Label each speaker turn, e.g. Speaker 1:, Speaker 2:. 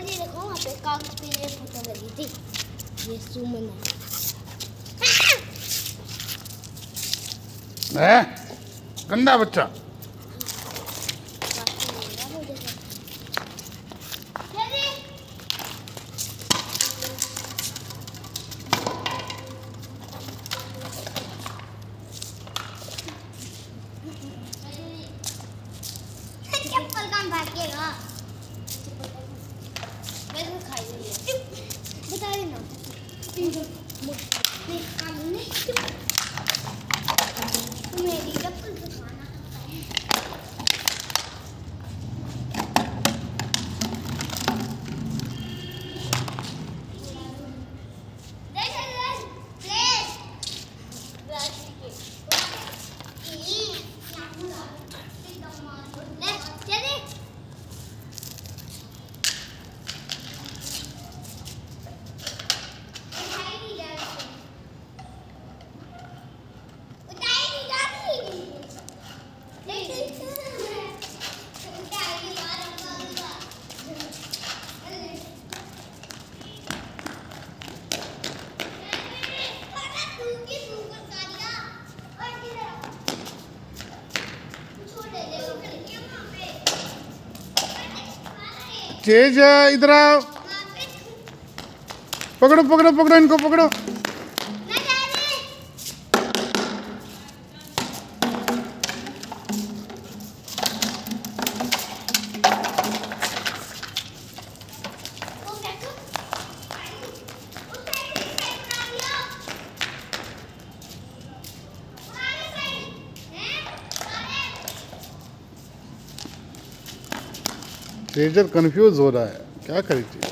Speaker 1: ये देखो वहाँ पे कागज पे ये फोटो लगी थी, ये सुमन
Speaker 2: है। गंदा बच्चा।
Speaker 1: चप्पल कहाँ भागेगा? मैं खाई नहीं बता देना मेरी चप्पल दिखाना
Speaker 2: तेज इधर आओ। पकड़ो पकड़ो पकड़ो इनको पकड़ो। तेजर कंफ्यूज हो रहा है, क्या करेगी?